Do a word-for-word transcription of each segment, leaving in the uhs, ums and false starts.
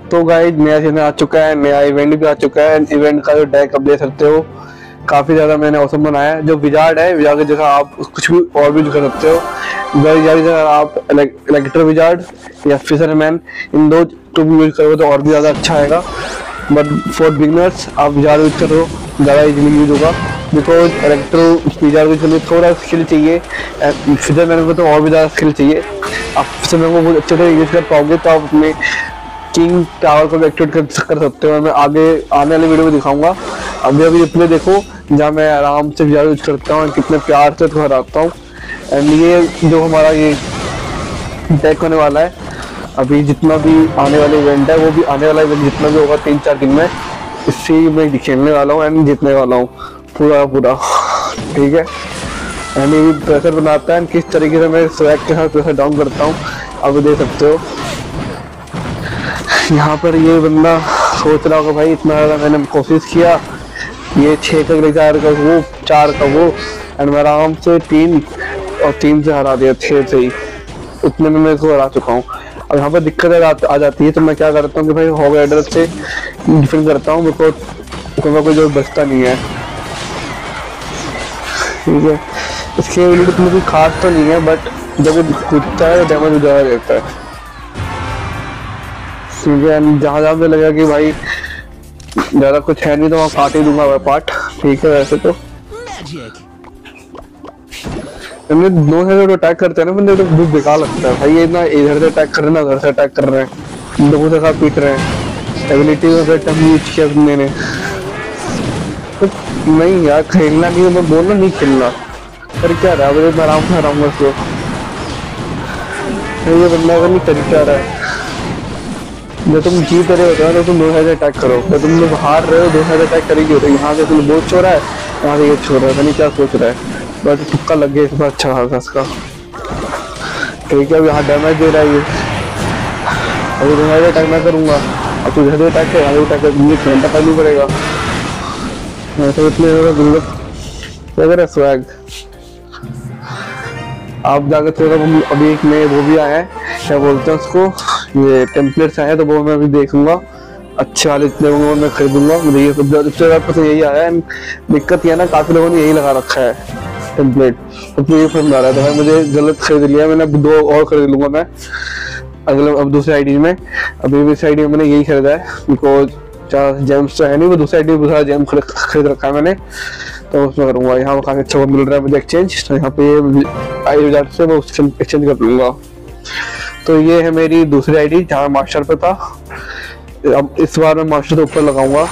तो गाइस नया सीजन आ चुका है, नया इवेंट भी आ चुका है। इवेंट का जो डेक आप ले सकते हो काफी ज्यादा मैंने औसम बनाया है। जो विजार्ड है, विजार्ड के जैसा आप कुछ भी और भी कर सकते हो। विजार्ड जगह आप इलेक्ट्रो विजार्ड या फिशरमैन, इन दो तुम यूज करोगे तो और भी ज्यादा अच्छा आएगा। बट फॉर बिगनर्स आप विजार्ड यूज करो, ज़्यादा इजीली यूज होगा। बिकॉज इलेक्ट्रो विजार्ड के लिए थोड़ा स्किल चाहिए, फिशरमैन को तो और भी ज़्यादा स्किल चाहिए। आप फिशरमैन को बहुत अच्छे से यूज कर पाओगे तो आप अपने किंग टावर को भी एक्टिवेट कर, कर सकते हो। मैं आगे आने वाली वीडियो में दिखाऊंगा। अभी अभी रिप्ले देखो जहाँ मैं आराम से विजार्ड यूज करता हूँ, कितने प्यार से उसको हराता हूँ। एंड ये जो हमारा ये डेक होने वाला है, अभी जितना भी आने वाला इवेंट है वो भी आने वाला इवेंट जितना भी होगा तीन चार दिन में, इससे मैं खेलने वाला हूँ एंड जीतने वाला हूँ पूरा पूरा, ठीक है। एंड ये प्रेशर बनाता है किस तरीके से मैं स्वैग के साथ प्रेशर डाउन करता हूँ, आप देख सकते हो। यहाँ पर ये बंदा सोच रहा होगा भाई इतना ज़्यादा मैंने कोशिश किया, ये छः का चार का वो चार का वो, एंड मैं आराम से तीन और तीन से हरा दिया, छः से ही उतने में मैं इसको हरा चुका हूँ। अब यहाँ पर दिक्कत आ जाती है तो मैं क्या करता हूँ कि भाई हॉग राइडर से डिफेंड करता हूँ, बिकॉज कोई कोई जो बचता नहीं है, ठीक है। इसके एबिलिटी तो मुझे खास तो नहीं है, बट जब वो कूदता है तो डैमेज ज़्यादा देता है, ठीक है। जहाँ जहाँ पे लगेगा कि भाई ज़्यादा कुछ है नहीं तो वहाँ काट ही दूंगा वह पार्ट, ठीक है। वैसे तो दो से जो अटैक करते हैं ना बंदे तो बहुत बेकार लगता है भाई। ये ना इधर से अटैक कर रहे हैं ना उधर से अटैक कर रहे हैं, लोगों से साथ पीट रहे हैं। एबिलिटी में टम यूज किया बंदे ने तो नहीं यार, खेलना नहीं है, मैं बोलना नहीं खेलना, पर क्या रहा है मैं आराम से हराऊंगा उसको। ये बंदा अगर नहीं कर क्या रहा है, जब तुम जीत रहे होते हो तो तुम दो से अटैक करो, जब तुम लोग हार रहे हो दो से अटैक करेगी होते। यहाँ से तुम बहुत छो रहा है, यहाँ से ये छो रहा है, नहीं क्या सोच रहा है, बस तुक्का लग गया इस बार अच्छा खासा इसका, ठीक है। अब यहाँ डैमेज दे रहा है ये, अभी तुम्हारे अटैक मैं करूँगा, अब तू जैसे अटैक है आगे अटैक मुझे घंटा करनी पड़ेगा, ऐसे इतने क्या करे स्वैग। आप जाकर थोड़ा अभी एक में वो भी आया है, क्या बोलते हैं उसको, ये टेम्पलेट्स आए हैं तो वो मैं अभी देखूंगा, अच्छे वाले इतने वो मैं खरीदूंगा। मुझे ये सबसे ज़्यादा पसंद यही आया है। दिक्कत यह ना काफ़ी लोगों ने यही लगा रखा है टेम्पलेट, तो मुझे पसंद आ रहा है तो भाई मुझे गलत खरीद लिया, मैंने अब दो और खरीद लूँगा मैं अगले अब दूसरी आई डी में। अभी भी इस आई डी में मैंने यही खरीदा है, बिकॉज चार जेम्स तो है नहीं, वो दूसरी आई डी में दूसरा जेम खरीद रखा है मैंने, तो उसमें करूँगा। यहाँ पर काफ़ी अच्छा मिल रहा है मुझे एक्सचेंज, तो यहाँ पे आई विजार्ड से मैं एक्सचेंज कर लूँगा। तो ये है मेरी दूसरी आई डी जहाँ मास्टर पे था। अब इस बार मैं मास्टर के ऊपर लगाऊंगा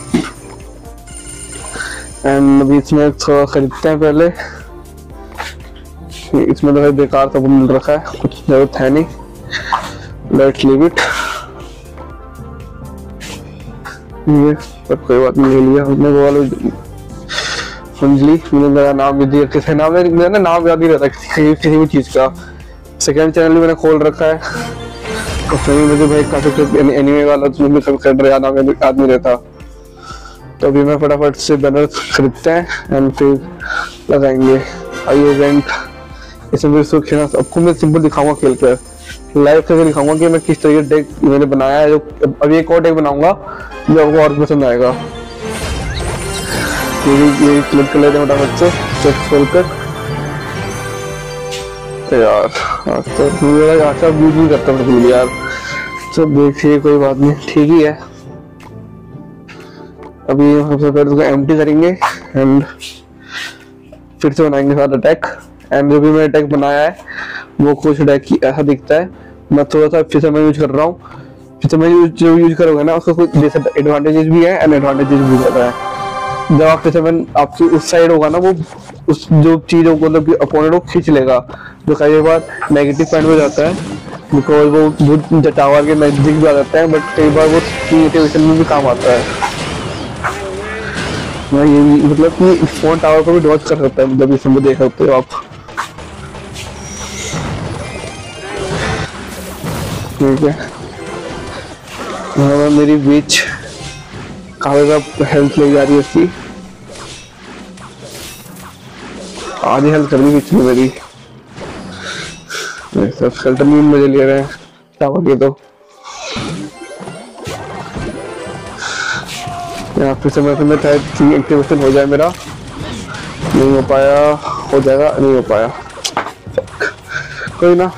एंड अभी इसमें थोड़ा खरीदते हैं पहले। इसमें तो बेकार सब मिल रखा है, कुछ जरूरत है नहीं, लेट्स लीव इट। ये पर कोई बात नहीं, ले लिया हमने वो वाला अंजलि, मैंने मेरा नाम भी दिया, किसी नाम में मेरा नाम याद नहीं रहता किसी किसी भी चीज़ का। सेकेंड चैनल भी मैंने खोल रखा है, उसमें मुझे भाई काफी एनिमे वाला उसमें भी सब कर रहे याद नहीं रहता, तो अभी मैं फटाफट से बैनर खरीदते हैं एंड फिर लगाएंगे। आइए इवेंट इसमें भी सुख खेलना, सबको मैं सिंपल दिखाऊंगा खेल कर, लाइव करके दिखाऊंगा कि मैं किस तरीके डेक मैंने बनाया है। जो अभी एक और डेक बनाऊंगा जो आपको और पसंद आएगा। ये ये क्लिक कर लेते हैं फटाफट से चेक खोल कर यार, तो मेरा अच्छा यूज नहीं करता बिल्कुल यार, सब देखिए कोई बात नहीं, ठीक ही है। अभी सबसे पहले उसको एम्प्टी करेंगे एंड फिर से बनाएंगे सारा अटैक। एंड जो भी मैंने अटैक बनाया है वो कुछ अटैक ऐसा दिखता है। मैं थोड़ा सा फिर से मैं यूज कर रहा हूँ, फिर से मैं जो यूज करोगे ना उसका कुछ जैसे एडवांटेजेस भी है एंड एडवांटेजेस भी रहता है। जब आप फिर से मैं आपकी उस साइड होगा ना, वो उस जो चीज़ को मतलब कि अपोनेंट को खींच लेगा, जो कई बार नेगेटिव पॉइंट हो जाता है, बिकॉज वो बहुत टावर के नजदीक भी आ जाता है, बट कई बार वो मोटिवेशन में भी काम आता है। मैं ये मतलब कि फोन टावर को भी डॉज कर सकता है, मतलब इसमें देख सकते हो आप, ठीक है। मेरी बीच काफी ज्यादा हेल्थ ले जा रही है उसकी, आधी हेल्थ कर ली बीच में मेरी, सब स्केलेटन भी मजे ले रहे हैं टावर के। तो यहाँ फिर से मैं शायद एक्टिवेशन हो जाए मेरा, नहीं हो पाया, हो जाएगा, नहीं हो पाया, कोई ना।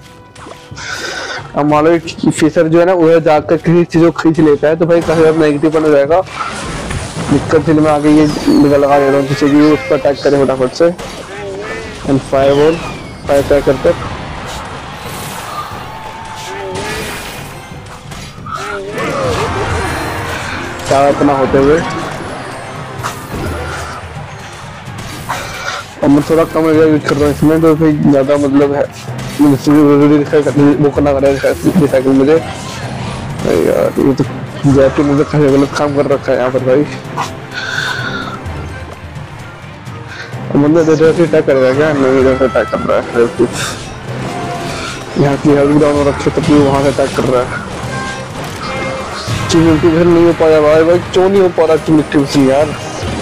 अब मान लो फिशर जो है ना उधर जाकर किसी चीज को खींच लेता है तो भाई काफी ज्यादा नेगेटिव बन जाएगा। दिक्कत फिर मैं आगे ये लगा दे रहा हूँ किसी की, उस पर अटैक करें फटाफट से। And fire ball, fire attack करते क्या अपना होते हुए। और मैं थोड़ा कम एरिया यूज कर रहा हूँ इसमें, तो फिर ज़्यादा मतलब है वो करना पड़ेगा रिसाइकिल मुझे। यार ये तो जाके मुझे कहीं गलत काम कर रखा है यहाँ पर भाई। बंदा इधर से अटैक करेगा क्या? नहीं, इधर से अटैक कर रहा है कुछ। यहाँ की हेल्थ डाउन हो रखी तो वहाँ से अटैक कर रहा है। चीज घर नहीं हो पाया भाई, भाई क्यों नहीं हो पा रहा कनेक्टिव से यार।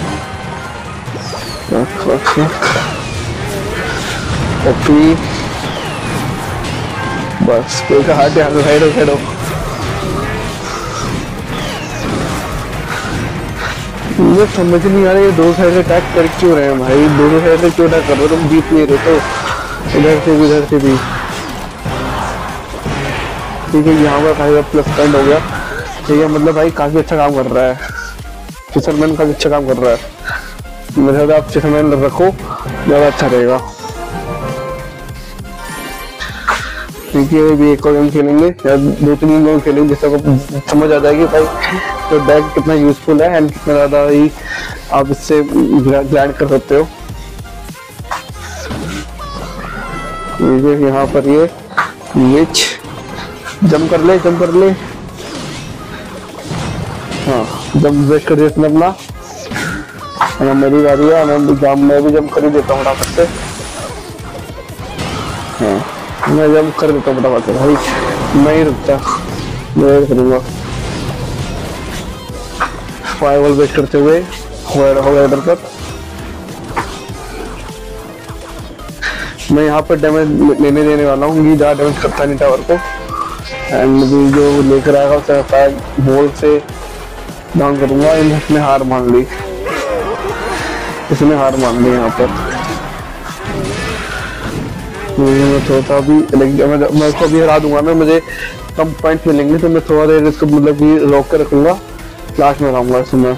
ओपी बस कोई का हाथ यहाँ से साइड हो साइड हो। मुझे समझ नहीं आ रहा ये दो साइड से अटैक कर क्यों रहे हैं भाई, दोनों साइड से क्यों अटैक कर रहे हो? तुम जीत नहीं रहे तो इधर से भी इधर से भी। ठीक है, यहाँ पर काफी प्लस पॉइंट हो गया। ठीक है, मतलब भाई काफी अच्छा काम कर रहा है फिशरमैन, काफी अच्छा काम कर रहा है। मेरे साथ आप फिशरमैन रखो, ज्यादा अच्छा रहेगा। ठीक है, भी एक और गेम खेलेंगे या दो तीन गेम खेलेंगे जिससे आपको समझ आ जाएगी भाई तो डेक कितना यूजफुल है एंड कितना ज्यादा ही आप इससे ग्राइंड कर सकते हो। यहाँ पर ये नीच जंप कर ले, जंप कर ले, हाँ जंप वेस्ट कर दिया अपना। हाँ मेरी बारी है, मैं भी जंप मैं भी जंप कर ही देता हूँ फटाफट से। हाँ मैं जंप कर देता हूँ फटाफट से भाई, मैं ही रुकता, मैं करूँगा। फायरवॉल वेस्ट करते हुए हो गया इधर तक। मैं यहाँ पर डैमेज लेने देने वाला हूँ, ये ज़्यादा डैमेज करता नहीं टावर को। एंड जो लेकर आएगा उसे फायर बॉल से डाउन करूँगा। इसने हार मान ली, इसने हार मान ली यहाँ पर। मैं थोड़ा भी मैं उसको भी हरा दूंगा ना, मुझे कम पॉइंट मिलेंगे तो मैं थोड़ा देर इसको मतलब कि रोक कर रखूँगा, लास्ट में लाऊंगा इसमें।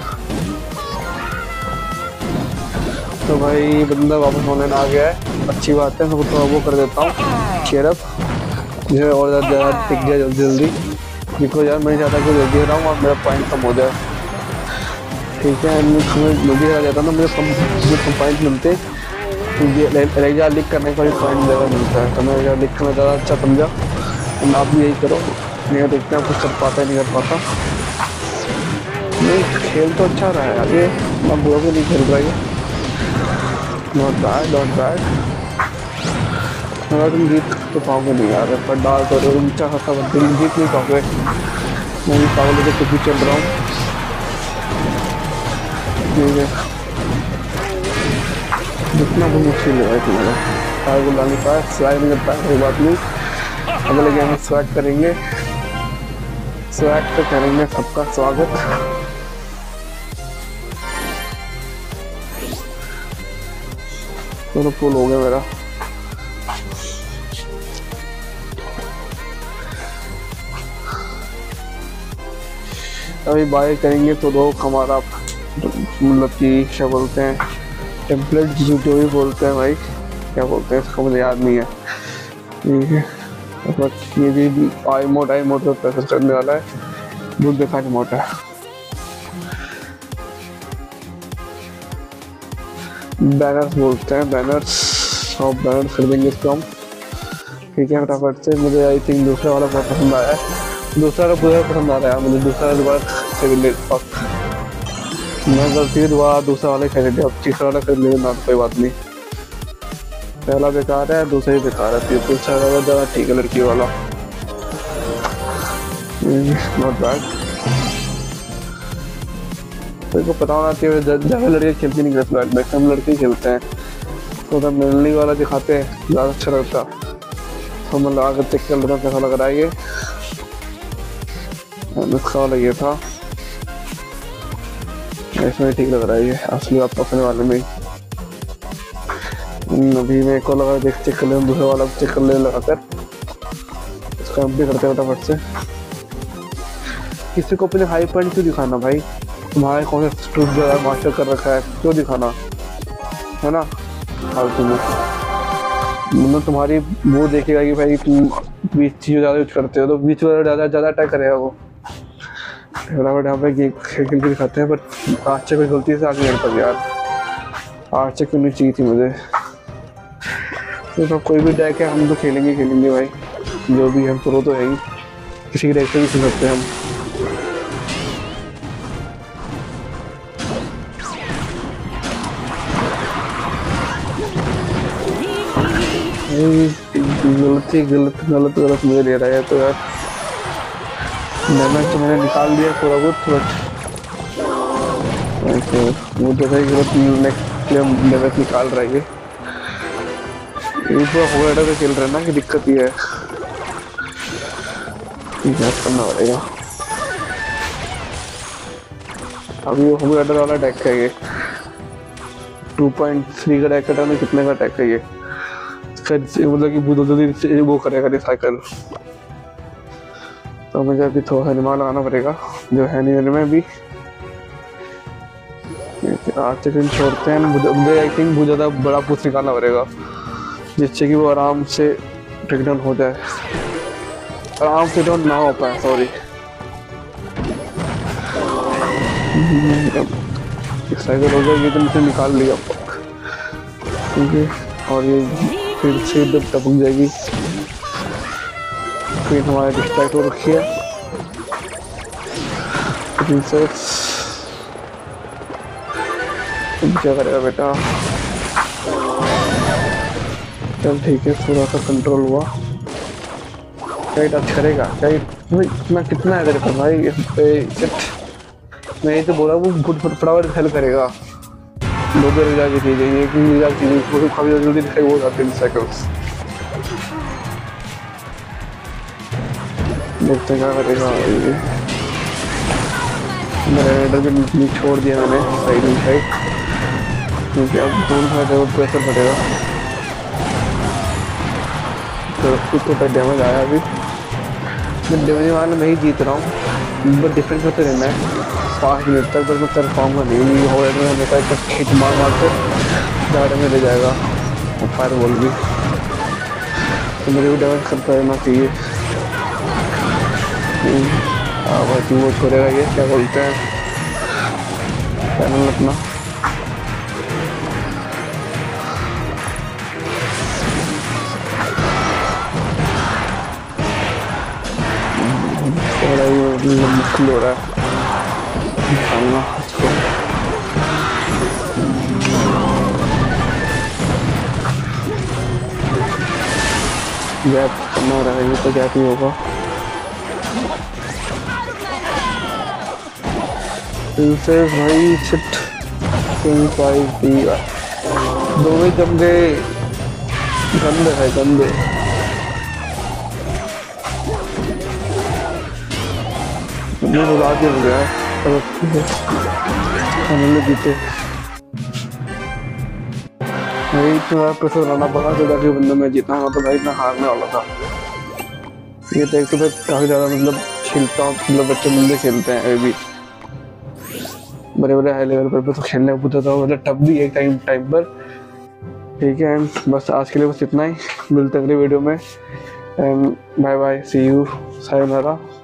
तो भाई बंदा वापस ऑनलाइन आ गया है, अच्छी बात है। मैं तो वो कर देता हूँ शेरअप जिसे और ज़्यादा टिक जाए जल्दी जल्दी, बिकॉज यार मैं चाहता कि जल्दी हराऊँ और मेरा पॉइंट कम हो जाए। ठीक है, मैं जल्दी हरा जाता ना मुझे कम मुझे कम पॉइंट मिलते, रेजा लिख करने का भी पॉइंट ज़्यादा मिलता है। तो मैं रेजा लिख करना ज़्यादा अच्छा समझा, तो आप भी यही करो। नहीं देखते हैं कुछ कर पाता है नहीं कर पाता। नहीं खेल तो अच्छा रहा है यार, ये मैं बुआ को नहीं खेल रहा है, नॉट बैड नॉट बैड। अगर तुम जीत तो पाओगे नहीं यार, पर डाल तो ऊंचा खासा तुम जीत नहीं पाओगे। मैं भी पागल के कुछ भी चल रहा हूँ। ठीक है, जितना भी मुश्किल है तुम्हारा फायर को लाने का, स्लैग नहीं करता है कोई बात नहीं। अगले गेम में स्वैग करेंगे, स्वैग तो करेंगे। सबका स्वागत। तो फुल हो गया मेरा। अभी बाय करेंगे तो लोग हमारा मतलब कि क्या बोलते हैं, टेम्पलेट जो भी बोलते हैं भाई, क्या बोलते हैं इसको मुझे याद नहीं है। ठीक है, बस ये भी आई मोड आई मोड पर प्रेस करने वाला है, बुक देखा मोड है। बैनर्स बोलते हैं, बैनर्स और बैनर्स खरीदेंगे इसको हम। ठीक है, फटाफट से। मुझे आई थिंक दूसरा वाला बहुत पसंद आया है, दूसरा का पूरा पसंद आ रहा है मुझे। दूसरा दोबारा खरीद ले, मैं गलती से दोबारा दूसरा वाला खरीद लिया, अब तीसरा वाला खरीद लेना ना, कोई बात नहीं। पहला बेकार है, दूसरा ही बेकार है, तीसरा वाला ज़्यादा ठीक है, लड़की वाला नॉट बैड। तो पता होना चाहिए ज़्यादा लड़के खेलती नहीं करते, मैक्सिमम लड़के खेलते हैं, तो तब मिलने वाला दिखाते हैं ज़्यादा अच्छा लगता। तो मैं लगा कर चेक कर लेता कैसा लग रहा है ये। इसका वाला ये था, इसमें ठीक लग रहा है ये असली बात पकड़ने वाले में। अभी मेरे को लगा देख चेक कर ले, दूसरा वाला चेक कर ले लगाकर इसका भी करते हैं फटाफट से। किसी को अपने हाई पॉइंट क्यों दिखाना भाई, तुम्हारे कौन सा स्टूड जो है मास्टर कर रखा है क्यों दिखाना है ना फालतू में। मतलब तुम्हारी वो देखेगा कि भाई तुम बीच चीज़ ज़्यादा यूज करते हो तो बीच वाला ज़्यादा ज़्यादा अटैक करेगा वो। फटाफट यहाँ पे खेल खेल के दिखाते हैं, पर आज से कोई गलती से आगे नहीं पड़ यार, आज से क्यों नहीं चाहिए थी मुझे। तो, तो कोई भी डेक है हम तो खेलेंगे खेलेंगे भाई, जो भी हम प्रो तो है ही, किसी की डेक से भी खेल सकते हैं हम। गलती गलत गलत गलत मुझे ले रहा है तो यार, डैमेज तो मैंने निकाल दिया थोड़ा बहुत, बट वो तो है गलत नेक्स्ट डैमेज निकाल रहा है ये। ऊपर होल्डर पे खेल रहे हैं ना कि दिक्कत ये है, क्या करना पड़ेगा। अभी वो होल्डर वाला अटैक है ये, टू पॉइंट थ्री का अटैक है, कितने का अटैक है ये, मतलब कि बहुत जल्दी वो करेगा रिसाइकल। तो मुझे अभी थोड़ा एनिमल लगाना पड़ेगा जो है नहीं में भी। आज सेकंड छोड़ते हैं, मुझे आई थिंक बहुत ज़्यादा बड़ा पुश निकालना पड़ेगा जिससे कि वो आराम से टेक डाउन हो जाए, आराम से डाउन ना हो पाए, सॉरी। साइकिल हो जाएगी तो मुझे निकाल लिया ठीक है, और ये फिर से दब टपक जाएगी, फिर हमारे डिस्ट्रैक्ट हो रखी है। क्या करेगा बेटा, चल ठीक है थोड़ा सा कंट्रोल हुआ। क्या टच करेगा क्या, इतना कितना है तेरे पर भाई, मैं ये तो बोला वो फटाफट हेल्प करेगा। दो देर जाके चीजें ये कि मिल जाती है वो काफी जल्दी दिखाई हो जाते हैं साइकिल्स। देखते क्या करेगा ये, मेरा रेडर भी छोड़ दिया मैंने साइड में साइड, क्योंकि अब दोनों साइड वो प्रेशर पड़ेगा तो कुछ तो डैमेज आया। अभी मैं डैमेज वाला मैं ही जीत रहा हूँ, बट डिफेंस में तो रहना है पाँच मिनट तक, बस मैं कर पाऊँगा नहीं। हो रहा है हमेशा एक खींच मार मार कर ज़्यादा में ले जाएगा और फायर बॉल भी, तो मुझे भी डैमेज करता रहना चाहिए। हाँ बाकी वो छोड़ेगा ये, क्या बोलते हैं पैनल अपना, थोड़ा ही मुश्किल हो रहा है निकालना इसको। गैप करना रहा है, ये तो गैप ही होगा। भाई शिट दो ही जम गए, गंदे है गंदे। मैं बुला दिया हो गया जीते, वही तुम्हारा प्रेशर लाना पड़ा तो जाके बंदा मैं जीता हूँ, तो भाई मैं हारने वाला था। ये तो एक तो मैं काफ़ी ज़्यादा मतलब खेलता हूँ, मतलब बच्चे बंदे खेलते हैं अभी बड़े बड़े हाई लेवल पर तो खेलने को था, मतलब टफ भी एक टाइम टाइम पर ठीक है। एंड बस आज के लिए बस इतना ही, मिलते हैं अगले वीडियो में and bye bye, see you, sayonara.